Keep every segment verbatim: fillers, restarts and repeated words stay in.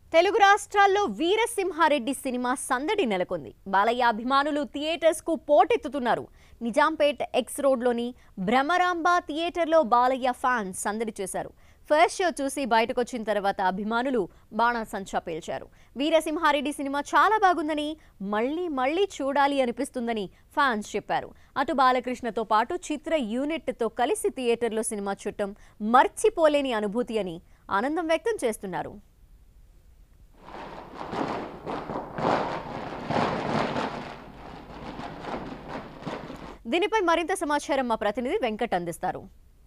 తెలుగు రాష్ట్రాల్లో వీరసింహారెడ్డి సినిమా సందడి నెలకొంది. బాలయ్య అభిమానులు థియేటర్స్ కు పోటెత్తుతున్నారు. నిజాంపేట్ ఎక్స్ రోడ్లోని భ్రమరాంబ థియేటర్లో బాలయ్య ఫ్యాన్స్ సందడి చేశారు. ఫస్ట్ షో చూసి బయటకు వచ్చిన తర్వాత అభిమానులు బాణాసంచా పేల్చారు. వీరసింహారెడ్డి సినిమా చాలా బాగుందని, మళ్ళీ మళ్ళీ చూడాలి అనిపిస్తుందని ఫ్యాన్స్ చెప్పారు. అటు బాలకృష్ణతో పాటు చిత్ర యూనిట్తో కలిసి థియేటర్లో సినిమా చూడటం మర్చిపోలేని అనుభూతి అని ఆనందం వ్యక్తం చేస్తున్నారు. దీనిపై మరింత సమాచారం మా ప్రతినిధి వెంకట్ అందిస్తారు.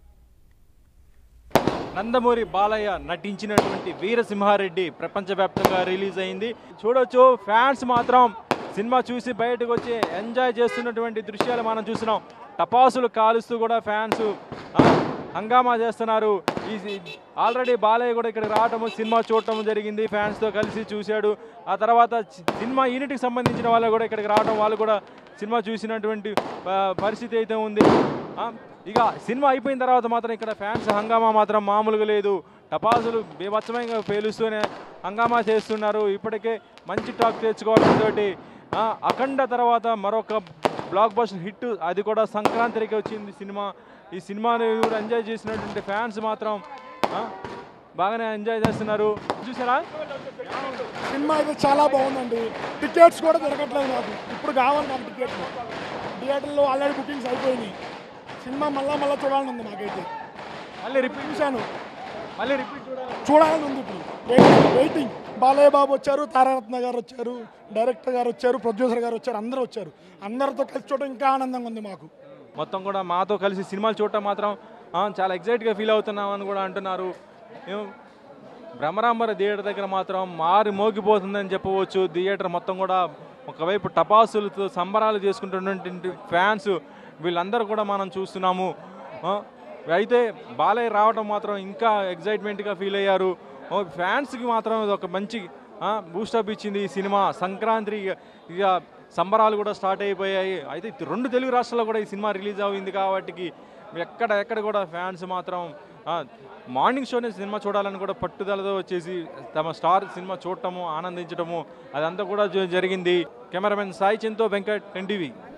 నందమూరి బాలయ్య నటించినటువంటి వీరసింహారెడ్డి ప్రపంచవ్యాప్తంగా రిలీజ్ అయింది. చూడొచ్చు, ఫ్యాన్స్ మాత్రం సినిమా చూసి బయటకు వచ్చి ఎంజాయ్ చేస్తున్నటువంటి దృశ్యాలు మనం చూస్తున్నాం. టపాసులు కాలుస్తూ కూడా ఫ్యాన్స్ హంగామా చేస్తున్నారు. ఈ ఆల్రెడీ బాలయ్య కూడా ఇక్కడికి రావటము, సినిమా చూడటం జరిగింది. ఫ్యాన్స్తో కలిసి చూశాడు. ఆ తర్వాత సినిమా యూనిట్కి సంబంధించిన వాళ్ళు కూడా ఇక్కడికి రావడం, వాళ్ళు కూడా సినిమా చూసినటువంటి పరిస్థితి అయితే ఉంది. ఇక సినిమా అయిపోయిన తర్వాత మాత్రం ఇక్కడ ఫ్యాన్స్ హంగామా మాత్రం మామూలుగా లేదు. టపాసులు బీభత్సంగా పేలుస్తూనే హంగామా చేస్తున్నారు. ఇప్పటికే మంచి టాక్ తెచ్చుకోవడంతో అఖండ తర్వాత మరొక బ్లాక్ బస్టర్ హిట్, అది కూడా సంక్రాంతికి వచ్చింది సినిమా. ఈ సినిమాని కూడా ఎంజాయ్ చేసినటువంటి ఫ్యాన్స్ మాత్రం బాగానే ఎంజాయ్ చేస్తున్నారు. చూసారా, సినిమా అయితే చాలా బాగుందండి. టికెట్స్ కూడా దొరకట్లేదు నాకు. ఇప్పుడు కావాలి నాకు టికెట్లు. థియేటర్లో ఆల్రెడీ బుకింగ్స్ అయిపోయినాయి. సినిమా మళ్ళా మళ్ళీ చూడాలని ఉంది నాకైతే. మళ్ళీ రిపీట్ చూశాను, మళ్ళీ రిపీట్ చూడాలి చూడాలని ఉంది. ఇప్పుడు వెయిటింగ్. బాలయ్య బాబు వచ్చారు, తారారత్న గారు వచ్చారు, డైరెక్టర్ గారు వచ్చారు, ప్రొడ్యూసర్ గారు వచ్చారు, అందరూ వచ్చారు. అందరితో కలిసి చూడడం ఇంకా ఆనందంగా ఉంది మాకు. మొత్తం కూడా మాతో కలిసి సినిమాలు చూడటం మాత్రం చాలా ఎగ్జైట్గా ఫీల్ అవుతున్నాం అని కూడా అంటున్నారు. భ్రమరాంబర థియేటర్ దగ్గర మాత్రం మారి మోగిపోతుందని చెప్పవచ్చు. థియేటర్ మొత్తం కూడా ఒకవైపు టపాసులతో సంబరాలు చేసుకుంటున్నటువంటి ఫ్యాన్స్ వీళ్ళందరూ కూడా మనం చూస్తున్నాము. అయితే బాలయ్య రావడం మాత్రం ఇంకా ఎగ్జైట్మెంట్గా ఫీల్ అయ్యారు. ఫ్యాన్స్కి మాత్రం ఒక మంచి బూస్టప్ ఇచ్చింది ఈ సినిమా. సంక్రాంతి ఇక సంబరాలు కూడా స్టార్ట్ అయిపోయాయి. అయితే రెండు తెలుగు రాష్ట్రాల్లో కూడా ఈ సినిమా రిలీజ్ అయింది కాబట్టి ఎక్కడ ఎక్కడ కూడా ఫ్యాన్స్ మాత్రం మార్నింగ్ షోనే సినిమా చూడాలని కూడా పట్టుదలతో వచ్చేసి తమ స్టార్ సినిమా చూడటము, ఆనందించడము అదంతా కూడా జరిగింది. కెమెరామెన్ సాయి చింతో, వెంకట్, ఎన్టీవీ.